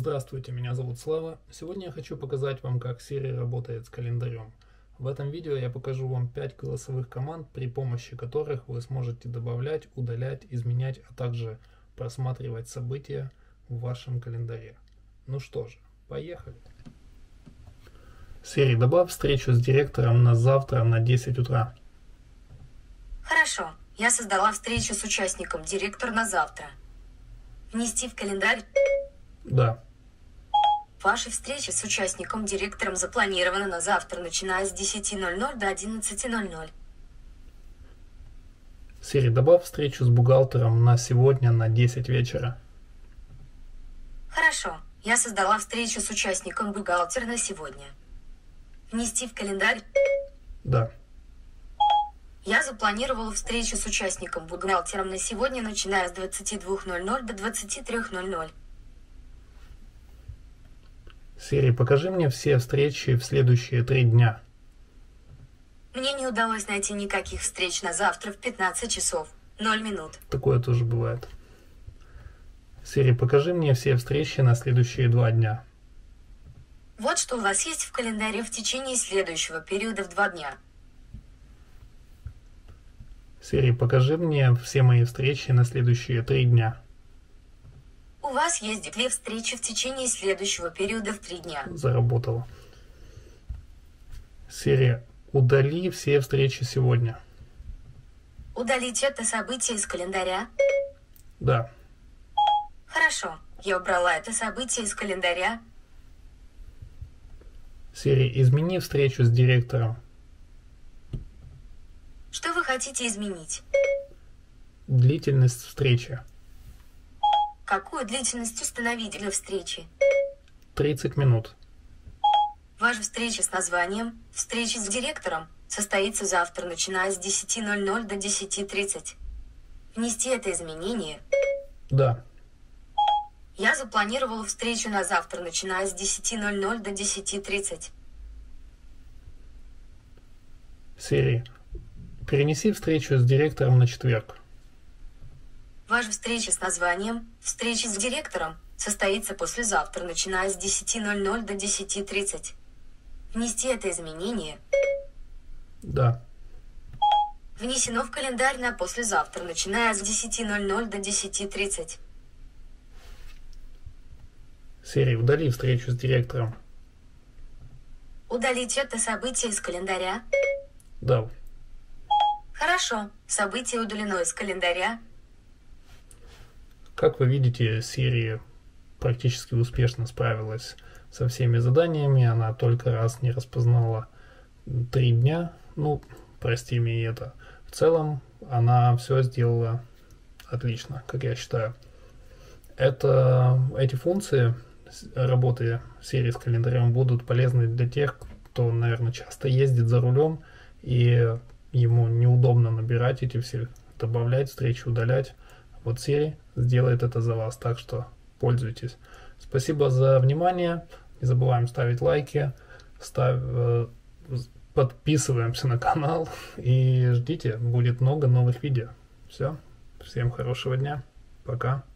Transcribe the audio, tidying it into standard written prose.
Здравствуйте, меня зовут Слава. Сегодня я хочу показать вам, как Siri работает с календарем. В этом видео я покажу вам 5 голосовых команд, при помощи которых вы сможете добавлять, удалять, изменять, а также просматривать события в вашем календаре. Ну что же, поехали. Siri, добавь встречу с директором на завтра на 10 утра. Хорошо, я создала встречу с участником директор на завтра. Внести в календарь. Да. Ваши встречи с участником директором запланированы на завтра, начиная с 10:00 до 11:00. Siri, добавь встречу с бухгалтером на сегодня на 10 вечера. Хорошо, я создала встречу с участником бухгалтера на сегодня. Внести в календарь. Да. Я запланировала встречу с участником бухгалтером на сегодня, начиная с 22:00 до 23:00. Siri, покажи мне все встречи в следующие 3 дня. Мне не удалось найти никаких встреч на завтра в 15 часов 0 минут. Такое тоже бывает. Siri, покажи мне все встречи на следующие 2 дня. Вот что у вас есть в календаре в течение следующего периода в 2 дня. Siri, покажи мне все мои встречи на следующие 3 дня. У вас есть 2 встречи в течение следующего периода в 3 дня. Заработало. Siri, удали все встречи сегодня. Удалить это событие из календаря. Да. Хорошо, я убрала это событие из календаря. Siri, измени встречу с директором. Что вы хотите изменить? Длительность встречи. Какую длительность установить для встречи? 30 минут. Ваша встреча с названием «Встреча с директором» состоится завтра, начиная с 10:00 до 10:30. Внести это изменение. Да. Я запланировала встречу на завтра, начиная с 10:00 до 10:30. Siri, перенеси встречу с директором на четверг. Ваша встреча с названием «Встреча с директором» состоится послезавтра, начиная с 10:00 до 10:30. Внести это изменение. Да. Внесено в календарь на послезавтра, начиная с 10:00 до 10:30. Siri, удали встречу с директором. Удалить это событие из календаря. Да. Хорошо, событие удалено из календаря. Как вы видите, Siri практически успешно справилась со всеми заданиями. Она только раз не распознала 3 дня. Ну, прости мне это. В целом, она все сделала отлично, как я считаю. Эти функции работы Siri с календарем будут полезны для тех, кто, наверное, часто ездит за рулем и ему неудобно набирать эти все, добавлять встречи, удалять. Вот Siri сделает это за вас, так что пользуйтесь. Спасибо за внимание. Не забываем ставить лайки, подписываемся на канал и ждите, будет много новых видео. Все, всем хорошего дня, пока.